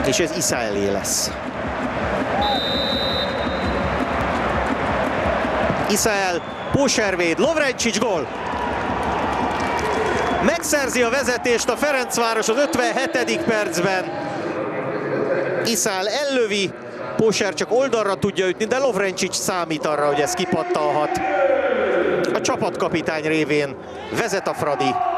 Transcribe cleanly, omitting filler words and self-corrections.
És ez Iszaelé lesz. Iszael, Póservéd, Lovrencsics, gól! Megszerzi a vezetést a Ferencváros az 57. percben. Iszael ellövi, Póser csak oldalra tudja ütni, de Lovrencsics számít arra, hogy ez kipattalhat. A csapatkapitány révén vezet a Fradi.